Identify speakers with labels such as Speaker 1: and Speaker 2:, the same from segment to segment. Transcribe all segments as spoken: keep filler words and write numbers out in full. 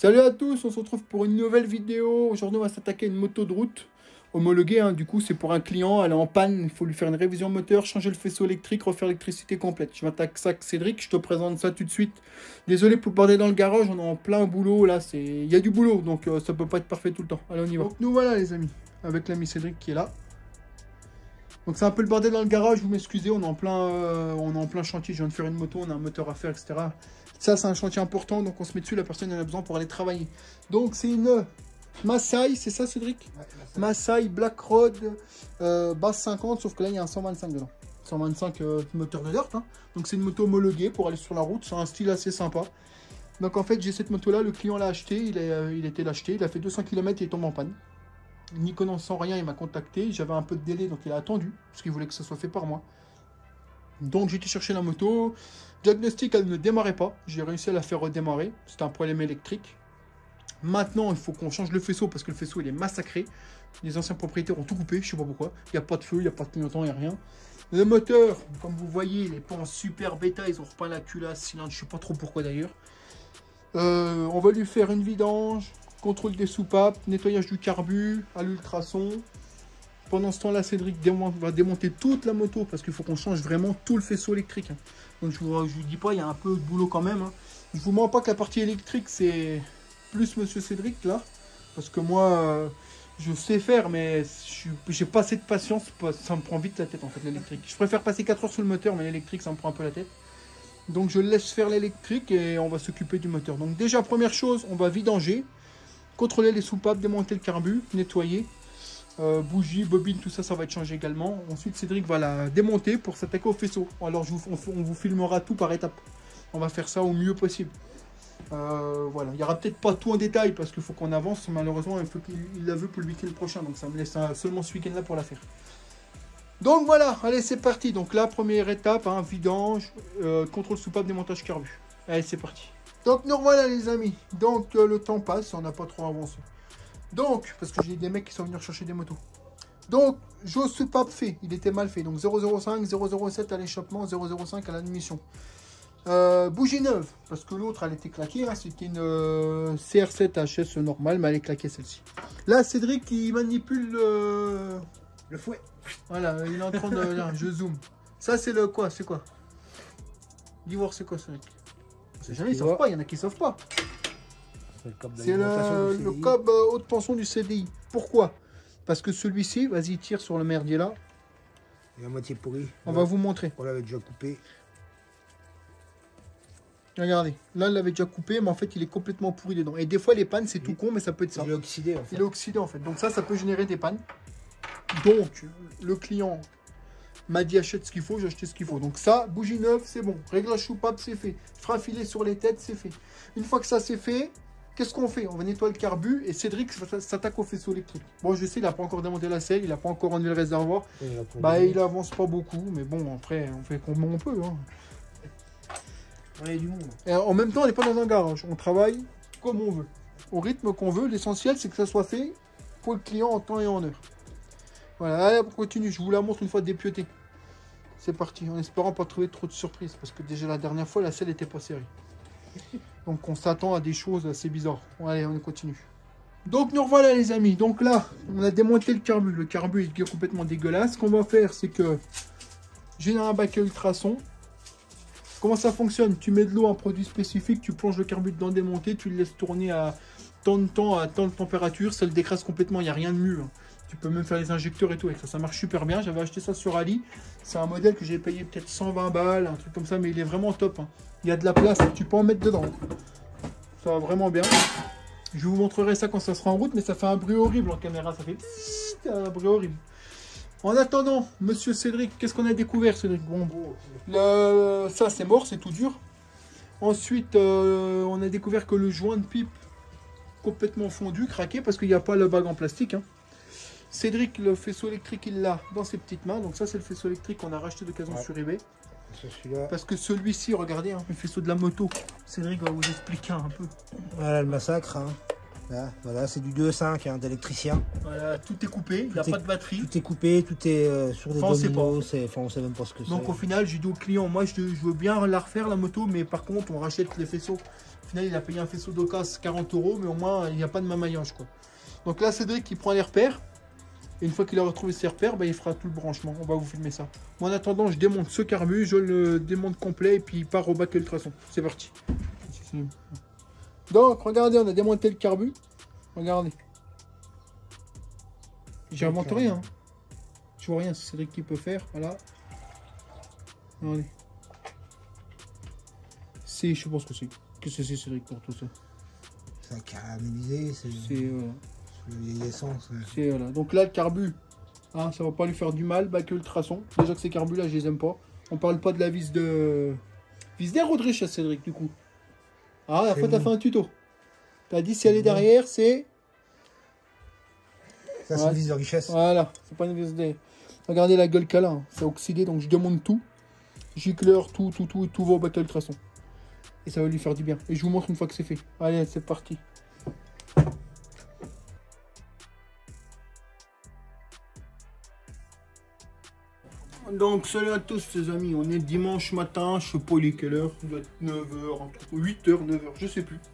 Speaker 1: Salut à tous, on se retrouve pour une nouvelle vidéo. Aujourd'hui on va s'attaquer à une moto de route homologuée, hein. Du coup c'est pour un client, elle est en panne, il faut lui faire une révision moteur, changer le faisceau électrique, refaire l'électricité complète. Je m'attaque ça avec Cédric, je te présente ça tout de suite. Désolé pour le bordel dans le garage, on est en plein boulot là, c'est il y a du boulot, donc euh, ça peut pas être parfait tout le temps. Allez on y va. Donc nous voilà les amis, avec l'ami Cédric qui est là. Donc c'est un peu le bordel dans le garage, vous m'excusez, on est en plein euh, on est en plein chantier, je viens de faire une moto, on a un moteur à faire, et cetera. Ça c'est un chantier important, donc on se met dessus, la personne en a besoin pour aller travailler. Donc c'est une Masai, c'est ça Cédric? Ouais, Masai Black Road euh, base cinquante, sauf que là il y a un cent vingt-cinq dedans. cent vingt-cinq euh, moteur de dirt, hein. Donc c'est une moto homologuée pour aller sur la route, c'est un style assez sympa. Donc en fait j'ai cette moto là, le client l'a acheté, il, est, euh, il était l'acheter, il a fait deux cents kilomètres et il tombe en panne. N'y connaissant rien, il m'a contacté, j'avais un peu de délai donc il a attendu, parce qu'il voulait que ça soit fait par moi. Donc j'ai été chercher la moto, diagnostic elle ne démarrait pas, j'ai réussi à la faire redémarrer, c'était un problème électrique. Maintenant il faut qu'on change le faisceau parce que le faisceau il est massacré, les anciens propriétaires ont tout coupé, je sais pas pourquoi, il n'y a pas de feu, il n'y a pas de clignotant, il n'y a rien. Le moteur, comme vous voyez, il est pas en super bêta, ils ont repeint la culasse, cylindre, je sais pas trop pourquoi d'ailleurs. Euh, on va lui faire une vidange, contrôle des soupapes, nettoyage du carbu à l'ultrason. Pendant ce temps-là, Cédric va démonter toute la moto parce qu'il faut qu'on change vraiment tout le faisceau électrique. Donc je vous, je vous dis pas, il y a un peu de boulot quand même. Je vous mens pas que la partie électrique, c'est plus Monsieur Cédric là. Parce que moi, euh, je sais faire, mais je n'ai pas assez de patience. Ça me prend vite la tête en fait, l'électrique. Je préfère passer quatre heures sur le moteur, mais l'électrique, ça me prend un peu la tête. Donc je laisse faire l'électrique et on va s'occuper du moteur. Donc déjà, première chose, on va vidanger, contrôler les soupapes, démonter le carbu, nettoyer. Euh, bougie, bobine, tout ça, ça va être changé également. Ensuite, Cédric va la démonter pour s'attaquer au faisceau. Alors, je vous, on, on vous filmera tout par étapes. On va faire ça au mieux possible. Euh, voilà, il n'y aura peut-être pas tout en détail parce qu'il faut qu'on avance. Malheureusement, il faut qu'il la veut pour le week-end prochain. Donc, ça me laisse seulement ce week-end-là pour la faire. Donc, voilà, allez, c'est parti. Donc, la première étape, hein, vidange, euh, contrôle soupape, démontage carbu. Allez, c'est parti. Donc, nous revoilà, les amis. Donc, euh, le temps passe, on n'a pas trop avancé. Donc, parce que j'ai des mecs qui sont venus chercher des motos. Donc, j'ose soupape fait. Il était mal fait. Donc, zéro zéro cinq, zéro zéro sept à l'échappement, zéro zéro cinq à l'admission. Euh, bougie neuve. Parce que l'autre, elle était claquée. Hein. C'était une euh, C R sept H S normale, mais elle est claquée celle-ci. Là, Cédric, il manipule le...
Speaker 2: le fouet.
Speaker 1: Voilà, il est en train de... Là, je zoome. Ça, c'est le quoi? C'est quoi? Dis voir c'est quoi, Cédric. C'est jamais, ils savent pas. Il y en a qui savent pas. C'est le, le câble haute tension du C D I. Pourquoi? Parce que celui-ci, vas-y, tire sur le merdier là.
Speaker 2: Il est à moitié pourri.
Speaker 1: On va vous montrer.
Speaker 2: On l'avait déjà coupé.
Speaker 1: Regardez, là, il l'avait déjà coupé, mais en fait, il est complètement pourri dedans. Et des fois, les pannes, c'est tout con, mais ça peut être ça.
Speaker 2: Il est oxydé, en fait.
Speaker 1: Il est oxydé, en fait. Donc ça, ça peut générer des pannes. Donc, le client m'a dit achète ce qu'il faut, j'ai acheté ce qu'il faut. Donc ça, bougie neuve, c'est bon. Réglage soupape, c'est fait. Frafiler sur les têtes, c'est fait. Une fois que ça, c'est fait... Qu'est-ce qu'on fait? On va nettoyer le carbu et Cédric s'attaque au faisceau électrique. Bon, je sais, il n'a pas encore démonté la selle, il n'a pas encore enlevé le réservoir. Il bah, il avance pas beaucoup, mais bon, après, on fait comme on peut. Hein.
Speaker 2: On est du monde.
Speaker 1: Et en même temps, on n'est pas dans un garage. On travaille comme on veut, au rythme qu'on veut. L'essentiel, c'est que ça soit fait pour le client en temps et en heure. Voilà, allez, on continue. Je vous la montre une fois dépiotée. C'est parti, en espérant pas trouver trop de surprises, parce que déjà la dernière fois, la selle n'était pas serrée. Donc on s'attend à des choses assez bizarres. Bon, allez, on continue. Donc nous revoilà les amis. Donc là, on a démonté le carbu. Le carbu est complètement dégueulasse. Ce qu'on va faire, c'est que j'ai un bac à ultrason. Comment ça fonctionne? Tu mets de l'eau, un produit spécifique, tu plonges le carbu dedans démonté, tu le laisses tourner à tant de temps, à tant de température, ça le décrase complètement, il n'y a rien de mieux. Hein. Tu peux même faire les injecteurs et tout avec ça, ça marche super bien. J'avais acheté ça sur Ali. C'est un modèle que j'ai payé peut-être cent vingt balles, un truc comme ça, mais il est vraiment top. Hein. Il y a de la place, tu peux en mettre dedans. Ça va vraiment bien. Je vous montrerai ça quand ça sera en route, mais ça fait un bruit horrible en caméra. Ça fait un bruit horrible. En attendant, Monsieur Cédric, qu'est-ce qu'on a découvert, Cédric? Bon, le... ça c'est mort, c'est tout dur. Ensuite, euh, on a découvert que le joint de pipe complètement fondu, craqué, parce qu'il n'y a pas le bague en plastique. Hein. Cédric, le faisceau électrique, il l'a dans ses petites mains. Donc ça, c'est le faisceau électrique qu'on a racheté d'occasion ouais. sur eBay. Parce que celui-ci, regardez, hein, le faisceau de la moto. Cédric va vous expliquer un peu.
Speaker 2: Voilà le massacre. Hein. Là, voilà, c'est du deux virgule cinq hein, d'électricien.
Speaker 1: Voilà, tout est coupé, il n'y a
Speaker 2: Tout est-
Speaker 1: pas de batterie.
Speaker 2: Tout est coupé, tout est euh, sur des
Speaker 1: Enfin, on sait
Speaker 2: dominos. c'est- Enfin, on sait même pas ce que c'est.
Speaker 1: Donc au final, j'ai dit au client, moi je, je veux bien la refaire la moto, mais par contre on rachète les faisceaux. Au final, il a payé un faisceau d'occasion quarante euros, mais au moins il n'y a pas de mamaillage quoi. Donc là, Cédric qui prend les repères. Et une fois qu'il a retrouvé ses repères, bah, il fera tout le branchement. On va vous filmer ça. Moi en attendant, je démonte ce carbu, je le démonte complet et puis il part au bac ultrason. C'est parti. Donc regardez, on a démonté le carbu. Regardez. J'invente rien. Hein. Je vois rien, c'est Cédric qui peut faire. Voilà. Regardez. C'est, je sais pas ce que c'est. Qu'est-ce que c'est Cédric pour tout ça?
Speaker 2: C'est caramélisé, c'est
Speaker 1: C'est voilà.
Speaker 2: le vieillissance. Ouais.
Speaker 1: C'est voilà. Donc là, le carbu, hein, ça va pas lui faire du mal. Bac ultrason. Déjà que ces carbus là, je les aime pas. On parle pas de la vis de. Vis d'air ou de richesse, Cédric, du coup. Ah, la fois, t'as fait un tuto. T'as dit si elle est derrière, c'est.
Speaker 2: Ça, c'est
Speaker 1: Ouais.
Speaker 2: une vis de richesse.
Speaker 1: Voilà, c'est pas une vis d'air. Regardez la gueule qu'elle a. Hein. C'est oxydé, donc je démonte tout. Gicleur, tout, tout, tout, tout va au bac ultrason. Et ça va lui faire du bien. Et je vous montre une fois que c'est fait. Allez, c'est parti. Donc salut à tous les amis, on est dimanche matin, je sais pas il est quelle heure, il doit être neuf heures, entre huit heures, neuf heures, je sais plus.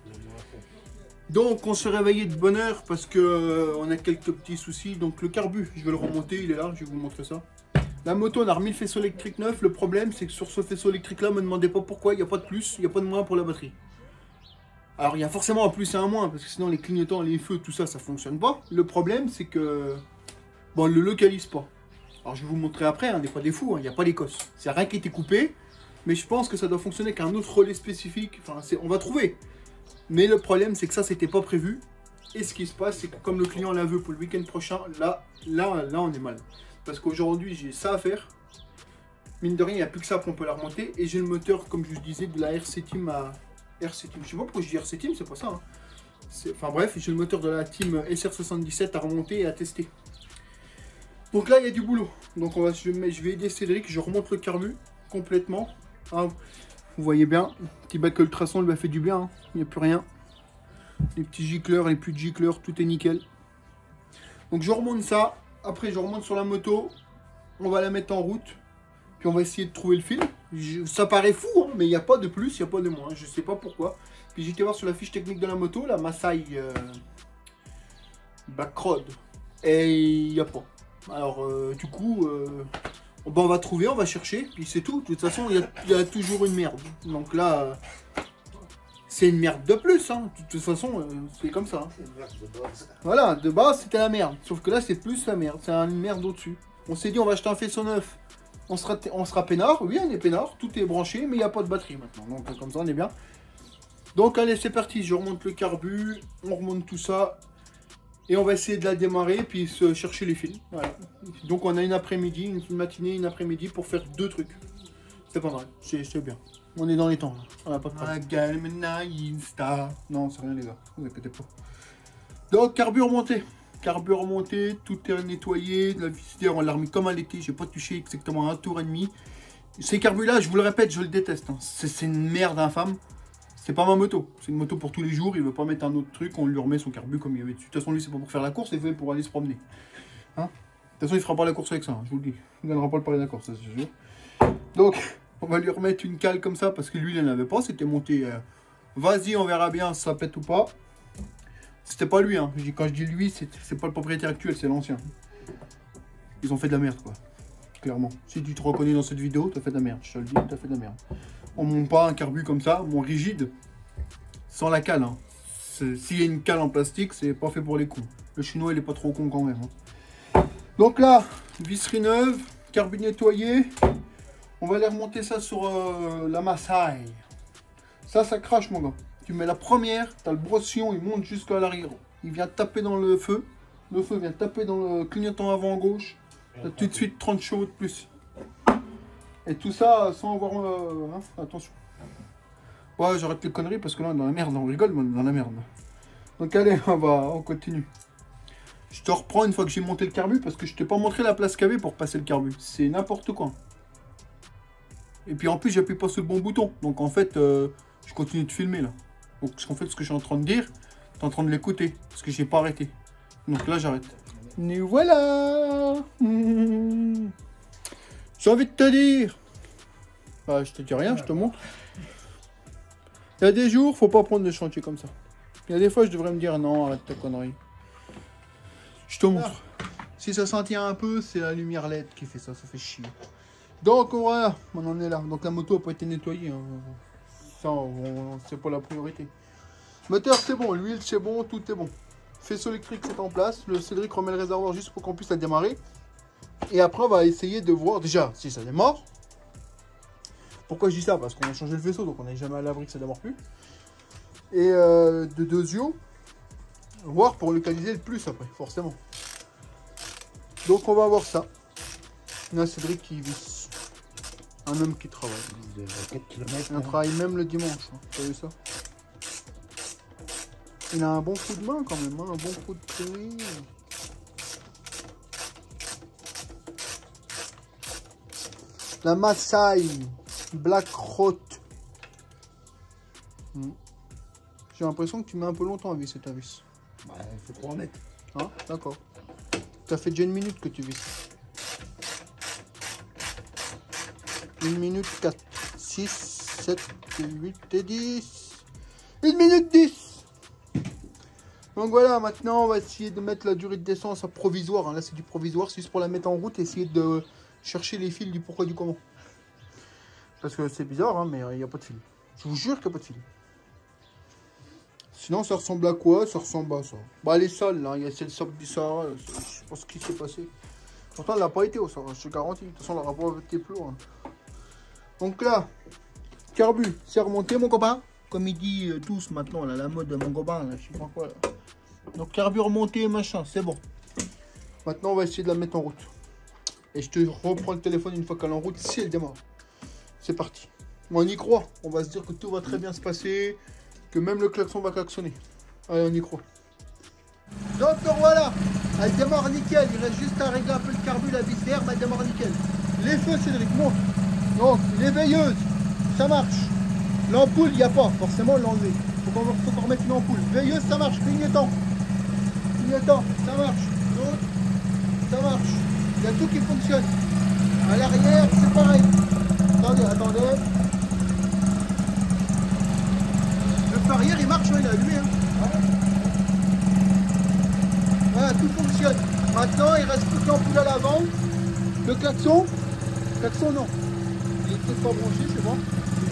Speaker 1: Donc on s'est réveillé de bonne heure parce que euh, on a quelques petits soucis. Donc le carbu, je vais le remonter, il est là, je vais vous montrer ça. La moto, on a remis le faisceau électrique neuf, le problème c'est que sur ce faisceau électrique là, me demandez pas pourquoi, il n'y a pas de plus, il n'y a pas de moins pour la batterie. Alors il y a forcément un plus et un moins, parce que sinon les clignotants, les feux, tout ça, ça fonctionne pas. Le problème c'est que, bon, on le localise pas. Alors je vais vous montrer après, hein, des fois des fous, il n'y a pas d'Écosse. C'est rien qui a été coupé, mais je pense que ça doit fonctionner avec un autre relais spécifique. Enfin, on va trouver. Mais le problème, c'est que ça, c'était pas prévu. Et ce qui se passe, c'est que comme le client la veut pour le week-end prochain, là, là, là, on est mal. Parce qu'aujourd'hui, j'ai ça à faire. Mine de rien, il n'y a plus que ça qu'on peut la remonter. Et j'ai le moteur, comme je vous disais, de la R C Team à R C Team. Je sais pas pourquoi je dis R C Team, c'est pas ça. Hein. Enfin bref, j'ai le moteur de la team S R soixante-dix-sept à remonter et à tester. Donc là, il y a du boulot. Donc on va, je, je vais aider Cédric, je remonte le carbu complètement. Hein, vous voyez bien, petit bac ultrason lui a fait du bien. Hein. Il n'y a plus rien. Les petits gicleurs, les plus de gicleurs, tout est nickel. Donc je remonte ça. Après, je remonte sur la moto. On va la mettre en route. Puis on va essayer de trouver le fil. Je, ça paraît fou, hein, mais il n'y a pas de plus, il n'y a pas de moins. Je ne sais pas pourquoi. Puis j'ai été voir sur la fiche technique de la moto, la Masai euh, Backrod. Et il n'y a pas. Alors, euh, du coup, euh, ben on va trouver, on va chercher, puis c'est tout. De toute façon, il y, y a toujours une merde. Donc là, euh, c'est une merde de plus. Hein. De toute façon, euh, c'est comme ça. Hein.
Speaker 2: Une merde de base.
Speaker 1: Voilà, de base, c'était la merde. Sauf que là, c'est plus la merde. C'est une merde au-dessus. On s'est dit, on va acheter un faisceau neuf. On sera, on sera peinard. Oui, on est peinard. Tout est branché, mais il n'y a pas de batterie maintenant. Donc, comme ça, on est bien. Donc, allez, c'est parti. Je remonte le carbu. On remonte tout ça. Et on va essayer de la démarrer, puis se chercher les fils. Voilà. Donc on a une après-midi, une matinée, une après-midi pour faire deux trucs. C'est pas mal, c'est bien. On est dans les temps, là. On n'a pas de problème. Non, c'est rien les gars, vous inquiétez pas. Donc carburant remonté. Carburant remonté, tout est nettoyé. La vis d'air, on l'a remis comme elle était. J'ai pas touché exactement un tour et demi. Ces carbus là, je vous le répète, je le déteste. Hein. C'est une merde infâme. C'est pas ma moto, c'est une moto pour tous les jours, il veut pas mettre un autre truc, on lui remet son carbu comme il y avait dessus. De toute façon, lui, c'est pas pour faire la course, c'est fait pour aller se promener. Hein, de toute façon, il fera pas la course avec ça, hein, je vous le dis. Il ne gagnera pas le pari de la course, ça c'est sûr. Donc, on va lui remettre une cale comme ça, parce que lui, il n'en avait pas, c'était monté. Euh... Vas-y, on verra bien si ça pète ou pas. C'était pas lui, hein. Quand je dis lui, c'est pas le propriétaire actuel, c'est l'ancien. Ils ont fait de la merde, quoi. Clairement. Si tu te reconnais dans cette vidéo, t'as fait de la merde, je te le dis, t'as fait de la merde. On monte pas un carbu comme ça, mon rigide, sans la cale. Hein. S'il y a une cale en plastique, c'est pas fait pour les cons. Le chinois, il est pas trop con quand même. Hein. Donc là, visserie neuve, carbu nettoyé. On va aller remonter ça sur euh, la Masai. Ça, ça crache, mon gars. Tu mets la première, t'as le brossillon, il monte jusqu'à l'arrière. Il vient taper dans le feu. Le feu vient taper dans le clignotant avant gauche. T'as tout de suite trente chevaux de plus. Et tout ça sans avoir... Euh, hein, attention. Ouais, j'arrête les conneries parce que là, dans la merde, on rigole, mais on est dans la merde. Donc allez, on va, on continue. Je te reprends une fois que j'ai monté le carbu parce que je t'ai pas montré la place qu'il y avait pour passer le carbu. C'est n'importe quoi. Et puis en plus, j'appuie pas sur le bon bouton. Donc en fait, euh, je continue de filmer là. Donc en fait, ce que je suis en train de dire, T'es en train de l'écouter, parce que j'ai pas arrêté. Donc là, j'arrête. Et voilà. Mmh. J'ai envie de te dire. Bah, je te dis rien, je te montre. Il y a des jours, faut pas prendre des chantiers comme ça. Il y a des fois, je devrais me dire non, arrête ta connerie. Je te montre. Si ça s'en tient un peu, c'est la lumière L E D qui fait ça, ça fait chier. Donc voilà, on en est là. Donc la moto n'a pas été nettoyée. Hein. Ça, c'est pas la priorité. Moteur, c'est bon. L'huile, c'est bon. Tout est bon. Faisceau électrique, c'est en place. Le Cédric remet le réservoir juste pour qu'on puisse la démarrer. Et après, on va essayer de voir déjà si ça démarre. Pourquoi je dis ça? Parce qu'on a changé le faisceau, donc on n'est jamais à l'abri que ça démarre plus. Et euh, de deux yeux, voir pour localiser le plus après, forcément. Donc on va voir ça. Il y a Cédric qui visse. Un homme qui travaille.
Speaker 2: quatre kilomètres.
Speaker 1: Il travaille même le dimanche. Hein. T'as vu ça? Il a un bon coup de main quand même, hein. Un bon coup de pied. La Masai Black Rot. Hmm. J'ai l'impression que tu mets un peu longtemps à visser ta vis.
Speaker 2: Bah, il faut trois mètres.
Speaker 1: Ah, d'accord. Ça fait déjà une minute que tu visses. une minute quatre, six, sept, huit et dix. une minute dix. Donc voilà, maintenant on va essayer de mettre la durée de descente à provisoire. Hein. Là c'est du provisoire, c'est juste pour la mettre en route et essayer de chercher les fils du pourquoi du comment. Parce que c'est bizarre, hein, mais il n'y a pas de fil. Je vous jure qu'il n'y a pas de fil. Sinon ça ressemble à quoi? Ça ressemble à ça. Bah les sols, là, il y a celle du Sahara. Je sais pas ce qui s'est passé. Pourtant elle n'a pas été au Sahara, je te garantis. De toute façon elle n'aura pas été plus loin. Donc là, carbu, c'est remonté mon copain. Comme ils disent tous maintenant, là, la mode de mon copain, là, je sais pas quoi. Là. Donc carbu remonté, machin, c'est bon. Maintenant on va essayer de la mettre en route. Et je te reprends le téléphone une fois qu'elle est en route, si elle démarre. C'est parti. On y croit, on va se dire que tout va très bien se passer, que même le klaxon va klaxonner. Allez, on y croit. Donc voilà, elle démarre nickel, il reste juste à régler un peu le carbu, la vis d'air, mais elle démarre nickel. Les feux, Cédric, monte. Donc, les veilleuses, ça marche. L'ampoule, il n'y a pas. Forcément, l'enlever. Il faut qu'on faut qu'on remette une ampoule. Veilleuse, ça marche. Clignotant. Clignotant, ça marche. L'autre, ça marche. Il y a tout qui fonctionne. À l'arrière, c'est pareil. Attendez, attendez. Le feu arrière, il marche, il a allumé. Hein. Voilà, tout fonctionne. Maintenant, il reste plus que l'ampoule à l'avant. Le klaxon. Klaxon, non. Il est peut-être pas branché, c'est bon.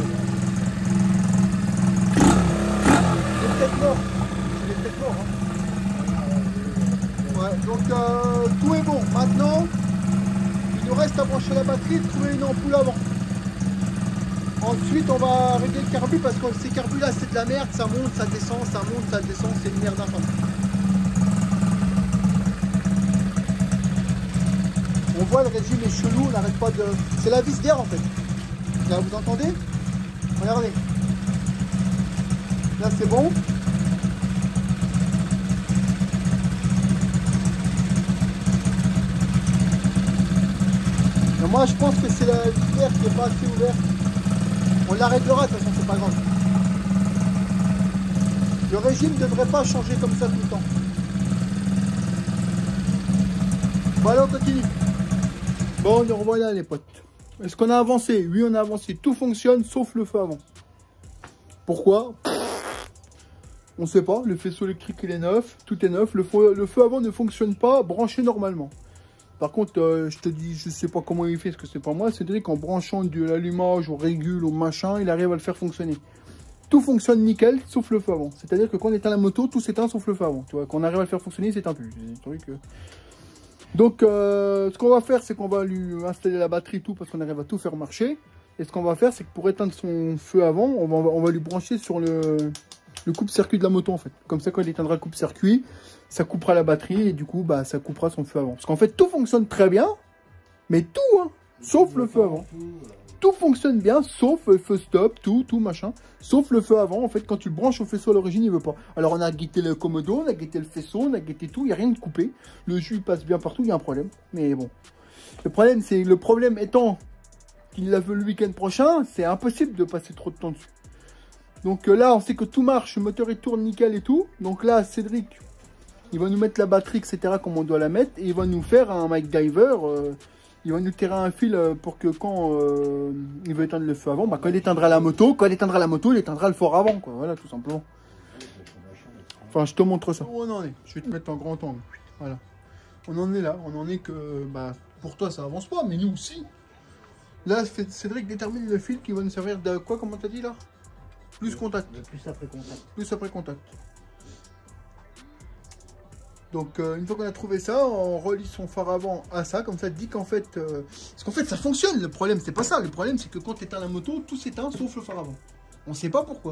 Speaker 1: Il est peut-être mort. Il est peut-être mort. Hein. Ouais, donc euh, tout est bon. Maintenant, il nous reste à brancher la batterie et trouver une ampoule avant. Ensuite, on va régler le carbu parce que ces carbus là, c'est de la merde. Ça monte, ça descend, ça monte, ça descend. C'est une merde infâme. On voit le régime est chelou, on n'arrête pas de... C'est la vis d'air en fait. Là, vous entendez? Regardez. Là, c'est bon. Mais moi, je pense que c'est la vis d'air qui n'est pas assez ouverte. On la réglera, de toute façon, c'est pas grave. Le régime ne devrait pas changer comme ça tout le temps. Bon, allez, on continue. Bon, nous revoilà les potes. Est-ce qu'on a avancé? Oui, on a avancé. Tout fonctionne sauf le feu avant. Pourquoi? On ne sait pas. Le faisceau électrique il est neuf. Tout est neuf. Le feu, le feu avant ne fonctionne pas branché normalement. Par contre, euh, je te dis, je sais pas comment il fait, parce que c'est pas moi. Cédric, en branchant de l'allumage au régule, au machin, il arrive à le faire fonctionner. Tout fonctionne nickel, sauf le feu avant. C'est-à-dire que quand on éteint la moto, tout s'éteint sauf le feu avant. Tu vois, quand on arrive à le faire fonctionner, il s'éteint plus. C'est un truc... Euh... Donc, euh, ce qu'on va faire, c'est qu'on va lui installer la batterie, tout, parce qu'on arrive à tout faire marcher. Et ce qu'on va faire, c'est que pour éteindre son feu avant, on va, on va lui brancher sur le, le coupe-circuit de la moto, en fait. Comme ça, quand il éteindra le coupe-circuit, ça coupera la batterie et du coup, bah, ça coupera son feu avant. Parce qu'en fait, tout fonctionne très bien, mais tout, hein, sauf le feu avant. Tout fonctionne bien, sauf le feu stop, tout, tout, machin. Sauf le feu avant, en fait, quand tu le branches au faisceau à l'origine, il veut pas. Alors, on a guetté le commodo, on a guetté le faisceau, on a guetté tout, il n'y a rien de coupé. Le jus il passe bien partout, il y a un problème. Mais bon. Le problème, c'est le problème étant qu'il la veut le week-end prochain, c'est impossible de passer trop de temps dessus. Donc euh, là, on sait que tout marche, le moteur il tourne nickel et tout. Donc là, Cédric, il va nous mettre la batterie, et cetera, comme on doit la mettre. Et il va nous faire un MacGyver. Euh, il va nous tirer un fil euh, pour que quand euh, il veut éteindre le feu avant, bah, quand il éteindra la moto, quand il éteindra la moto, il éteindra le fort avant, quoi. Voilà, tout simplement. Enfin, je te montre ça. Où on en est? Je vais te mettre en grand angle. Voilà. On en est là. On en est que, bah, pour toi, ça avance pas, mais nous aussi. Là, Cédric détermine le fil qui va nous servir de quoi, comment t'as dit là? Plus contact.
Speaker 2: Plus après contact.
Speaker 1: Plus après contact. Donc, euh, une fois qu'on a trouvé ça, on relie son phare avant à ça. Comme ça, dit qu'en fait... Euh... Parce qu'en fait, ça fonctionne. Le problème, c'est pas ça. Le problème, c'est que quand tu éteins la moto, tout s'éteint sauf le phare avant. On sait pas pourquoi.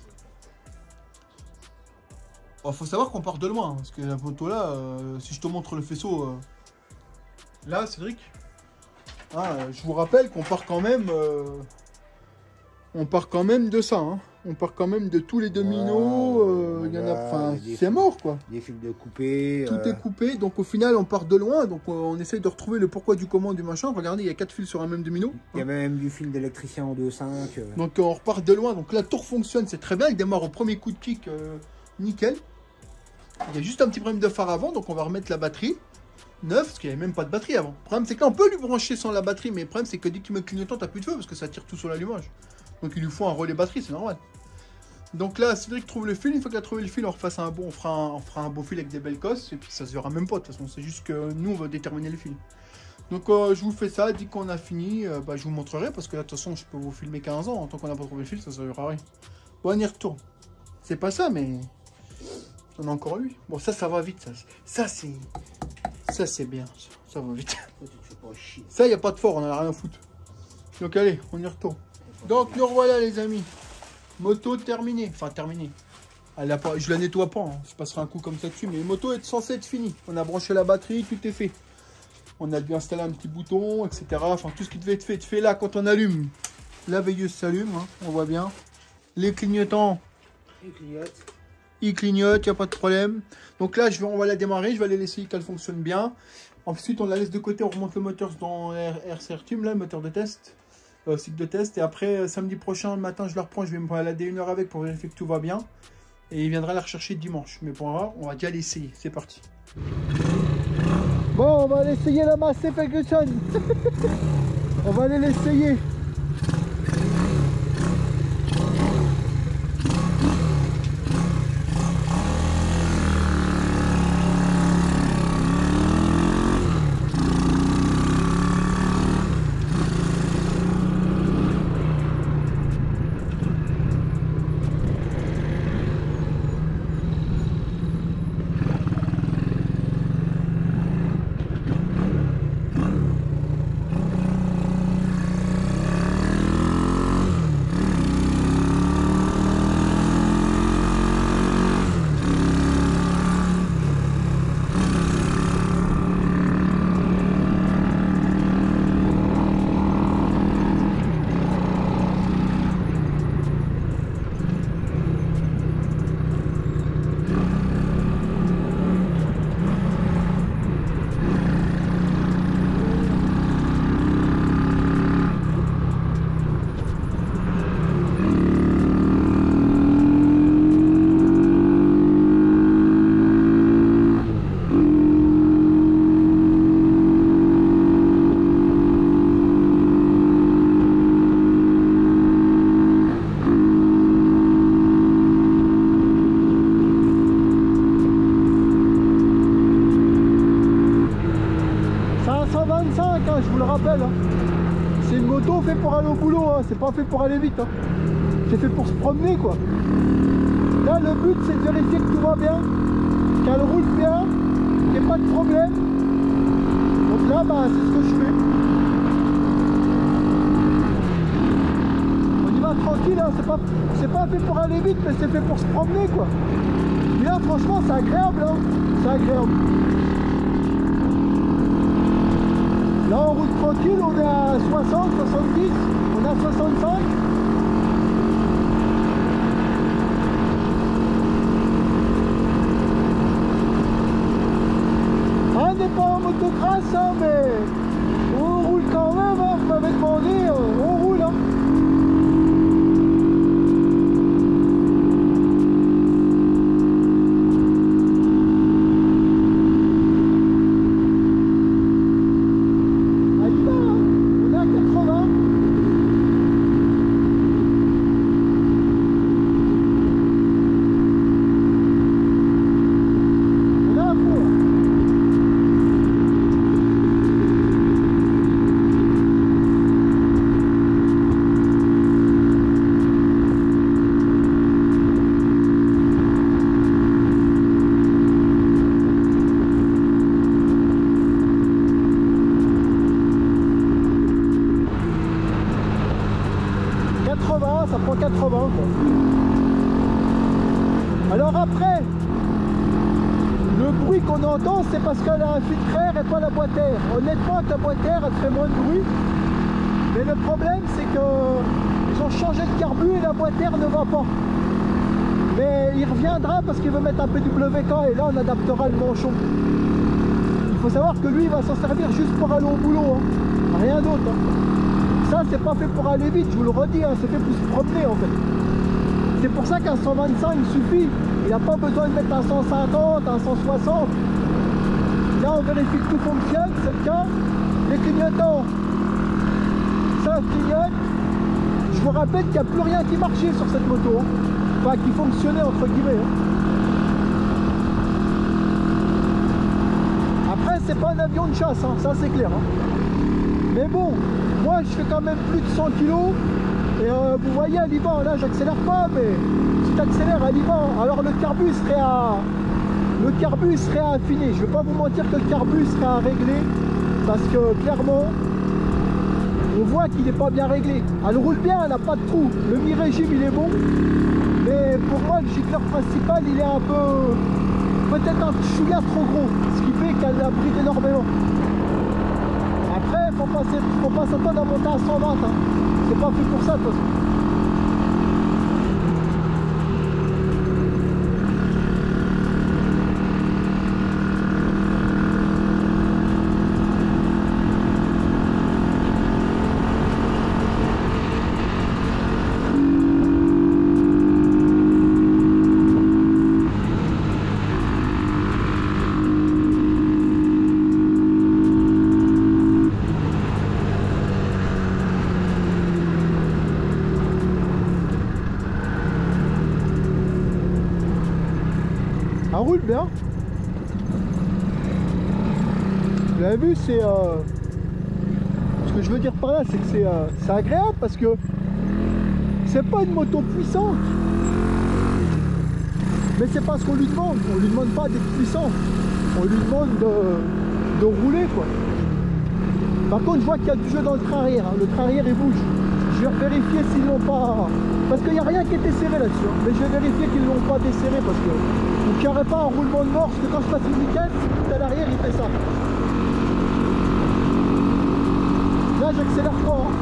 Speaker 1: Il faut savoir qu'on part de loin. Hein, parce que la moto là, euh, si je te montre le faisceau... Euh... Là, Cédric. Ah, je vous rappelle qu'on part quand même... Euh... On part quand même de ça, hein. On part quand même de tous les dominos. Il ouais, euh, y en a, enfin, c'est mort, quoi.
Speaker 2: Des fils de coupé.
Speaker 1: Tout euh... est coupé, donc au final, on part de loin. Donc on, on essaye de retrouver le pourquoi du comment du machin. Regardez, il y a quatre fils sur un même domino.
Speaker 2: Il y a même du fil d'électricien en deux cinq. Euh...
Speaker 1: Donc on repart de loin. Donc la tour fonctionne, c'est très bien. Il démarre au premier coup de kick, euh, nickel. Il y a juste un petit problème de phare avant, donc on va remettre la batterie neuve, parce qu'il n'y avait même pas de batterie avant. Le problème, c'est que là, on peut lui brancher sans la batterie, mais le problème, c'est que dès que tu mets le clignotant, tu n'as plus de feu, parce que ça tire tout sur l'allumage. Donc il lui faut un relais batterie, c'est normal. Donc là, Cédric trouve le fil. Une fois qu'il a trouvé le fil, on, refasse un bon, on, fera un, on fera un beau fil avec des belles cosses. Et puis ça se verra même pas. De toute façon, c'est juste que nous, on va déterminer le fil. Donc euh, je vous fais ça. Dès qu'on a fini, euh, bah, je vous montrerai. Parce que là, de toute façon, je peux vous filmer quinze ans. Tant qu'on n'a pas trouvé le fil, ça ne servira à rien. Bon, on y retourne. C'est pas ça, mais on a encore lui. Bon, ça, ça va vite. Ça, ça c'est ça c'est bien. Ça, ça va vite. Ça, il n'y a pas de fort. On n'a rien à foutre. Donc allez, on y retourne. Donc nous revoilà les amis, moto terminée, enfin terminée, elle a pas, je la nettoie pas, hein. Je passerai un coup comme ça dessus, mais la moto est censée être finie, on a branché la batterie, tout est fait, on a dû installer un petit bouton, et cetera, enfin tout ce qui devait être fait, est fait là quand on allume, la veilleuse s'allume, hein, on voit bien, les clignotants,
Speaker 2: ils clignotent,
Speaker 1: ils clignotent, il n'y a pas de problème, donc là je vais, on va la démarrer, je vais aller laisser qu'elle fonctionne bien, ensuite on la laisse de côté, on remonte le moteur dans R C R Tube, là, le moteur de test, Euh, cycle de test et après euh, samedi prochain le matin je la reprends, je vais me balader une heure avec pour vérifier que tout va bien et il viendra la rechercher dimanche, mais pour voir on va déjà l'essayer, c'est parti. Bon, on va aller essayer la Massey Ferguson. On va aller l'essayer. Hein, je vous le rappelle, hein. C'est une moto fait pour aller au boulot, hein. C'est pas fait pour aller vite, hein. C'est fait pour se promener, quoi. Là, le but, c'est de vérifier que tout va bien, qu'elle roule bien, qu'il n'y ait pas de problème. Donc là, bah, c'est ce que je fais. On y va tranquille, hein. C'est pas, c'est pas fait pour aller vite, mais c'est fait pour se promener, quoi. Et là, franchement, c'est agréable, hein. C'est agréable. Là on roule tranquille, on est à soixante, soixante-dix, on est à soixante-cinq. Ah, on n'est pas en motocross, hein, mais on roule quand même, hein, vous m'avez demandé, on roule. Hein.
Speaker 3: quatre-vingts, ça prend quatre-vingts quoi. Alors après, le bruit qu'on entend, c'est parce qu'elle a un filtre air et pas la boîte air. Honnêtement, avec la boîte air, elle fait moins de bruit. Mais le problème, c'est que ils ont changé de carbu et la boîte air ne va pas. Mais il reviendra parce qu'il veut mettre un P W K et là, on adaptera le manchon. Il faut savoir que lui, il va s'en servir juste pour aller au boulot. Hein. Rien d'autre. Hein. Ça, c'est pas fait pour aller vite, je vous le redis. Hein. C'est fait pour se promener, en fait. C'est pour ça qu'un cent vingt-cinq, il suffit. Il n'a pas besoin de mettre un cent cinquante, un cent soixante. Là, on vérifie que tout fonctionne, c'est le cas. Les clignotants, ça clignote. Je vous rappelle qu'il n'y a plus rien qui marchait sur cette moto. Hein. Enfin, qui fonctionnait, entre guillemets. Hein. Après, c'est pas un avion de chasse, hein. Ça c'est clair. Hein. Mais bon, moi, je fais quand même plus de cent kilos. Et euh, vous voyez, à l'Ivan, là, j'accélère pas, mais si tu accélères à l'Ivan, alors le carbu serait à... Le carbu serait à affiner. Je vais pas vous mentir que le carbu serait à régler, parce que, clairement, on voit qu'il n'est pas bien réglé. Elle roule bien, elle n'a pas de trou. Le mi-régime, il est bon. Mais pour moi, le gicleur principal, il est un peu... Peut-être un chouïa trop gros, ce qui fait qu'elle bride énormément. Après, il faut pas, faut pas s'attendre à monter à cent vingt. Hein. C'est pas fait pour ça, de toute façon. Elle roule bien. Vous l'avez vu, c'est... Euh... Ce que je veux dire par là, c'est que c'est euh... c'est agréable parce que c'est pas une moto puissante. Mais c'est pas ce qu'on lui demande. On lui demande pas d'être puissant. On lui demande de, de rouler quoi. Par contre, je vois qu'il y a du jeu dans le train arrière. Hein. Le train arrière, il bouge. Je vais vérifier s'ils l'ont pas... Parce qu'il n'y a rien qui était serré là-dessus. Hein. Mais je vais vérifier qu'ils l'ont pas desserré parce que... Donc il n'y aurait pas un roulement de mort. Parce que quand je passe une vitesse, tout à l'arrière, il fait ça. Là, j'accélère pas. Hein.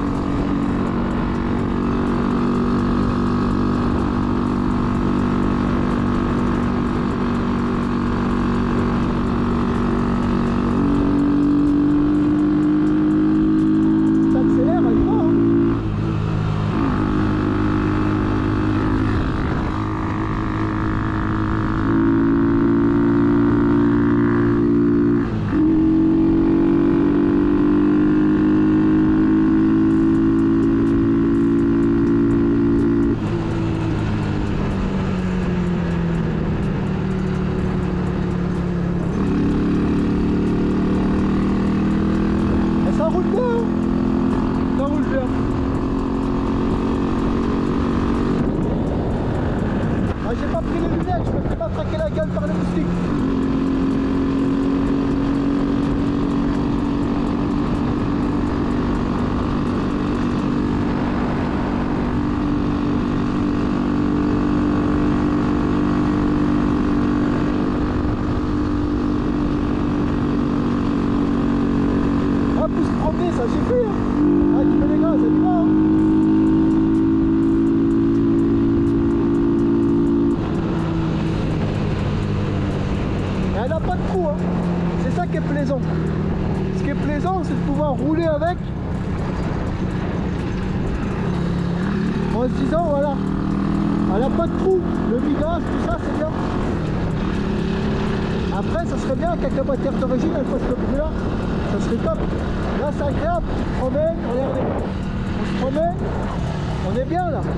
Speaker 3: Ça suffit, hein. Ah, tu mets les gaz, ça y va, hein. Et elle n'a pas de trou, hein. C'est ça qui est plaisant. Ce qui est plaisant, c'est de pouvoir rouler avec en se disant, voilà, elle n'a pas de trou. Le mi-gaz, tout ça, c'est bien. Après, ça serait bien qu'avec la matière d'origine, elle fasse le bruit-là. Ça serait top. Là, c'est agréable. Tu te promènes, regardez. On se promène. On est bien là.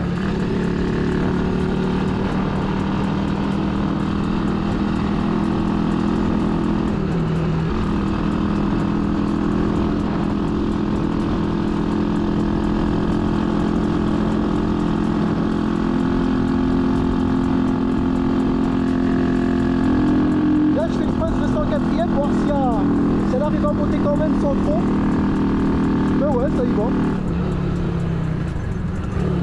Speaker 3: Là, je fais exprès de cent quatrième pour voir s'il y a... si elle arrive à monter quand même sans trop. Mais ouais, ça y va.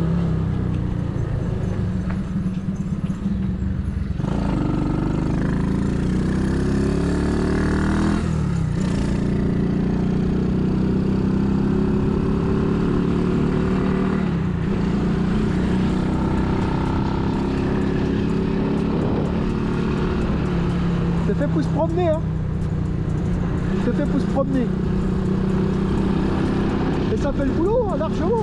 Speaker 3: pousse promener, hein. Il te fait pousse promener. Et ça fait le boulot, hein, largement.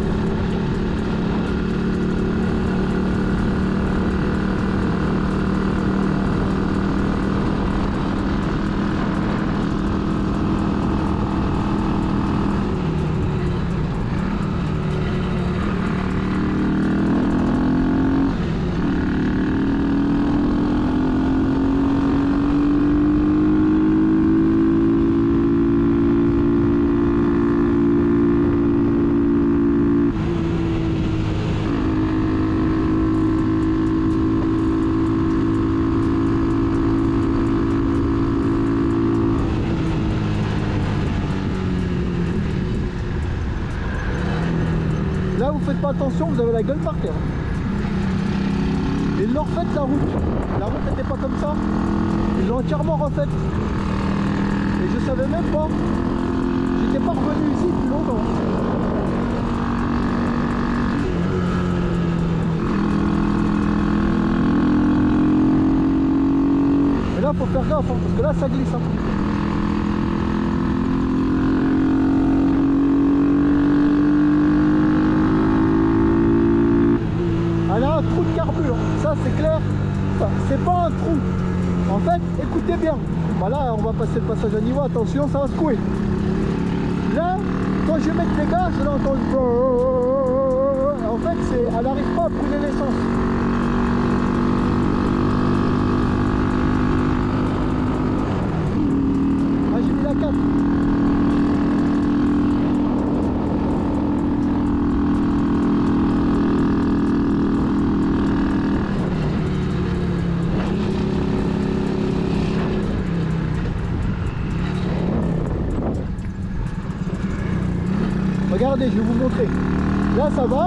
Speaker 3: Là vous faites pas attention, vous avez la gueule par terre. Et ils l'ont refaite la route. La route n'était pas comme ça. Ils l'ont entièrement refaite. Et je savais même pas. J'étais pas revenu ici depuis longtemps. Et là faut faire gaffe, hein, parce que là ça glisse. Hein. Elle a un trou de carbure, ça c'est clair, enfin, c'est pas un trou. En fait, écoutez bien, voilà, on va passer le passage à niveau, attention, ça va secouer. Là, quand je vais mettre les gaz, je l'entends. En fait, c'est, elle n'arrive pas à brûler l'essence. Ah, j'ai mis la quatre. Regardez, je vais vous montrer. Là, ça va.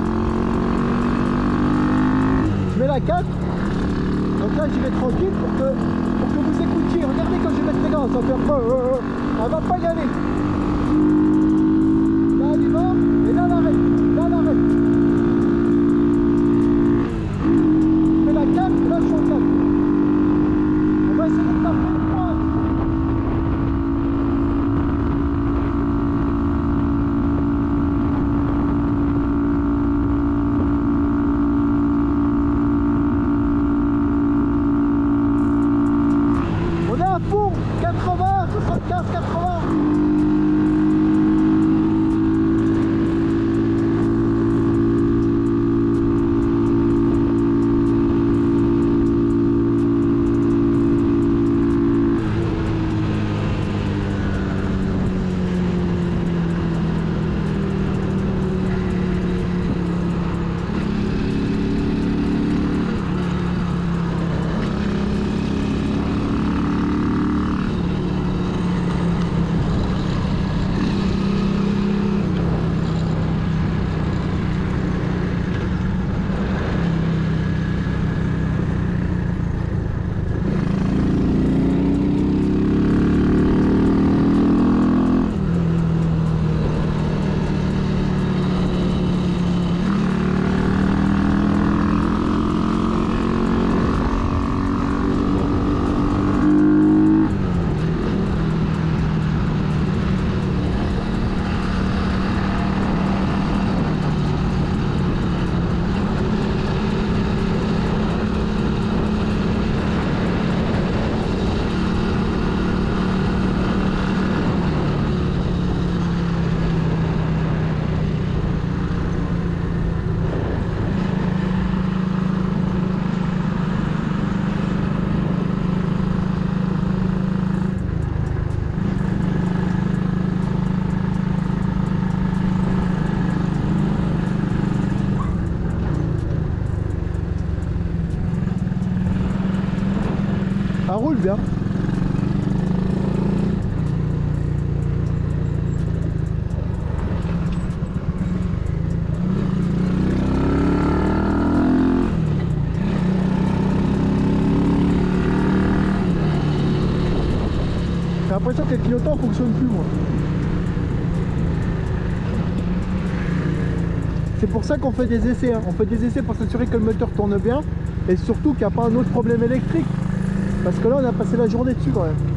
Speaker 3: Je mets la quatre. Donc là, j'y vais tranquille pour que, pour que vous écoutiez. Regardez quand je vais mettre les gars, ça va faire... Euh, euh, elle va pas y aller. Là, elle y va. Et là, elle arrête. Là, elle arrête. Je mets la quatre. Et là, je suis en quatre. On va essayer de taper le point. quatre-vingts, soixante-quinze, quatre-vingts. Ça roule bien. J'ai l'impression que les clignotants ne fonctionnent plus, moi. C'est pour ça qu'on fait des essais. Hein. On fait des essais pour s'assurer que le moteur tourne bien et surtout qu'il n'y a pas un autre problème électrique. Parce que là on a passé la journée dessus quand même.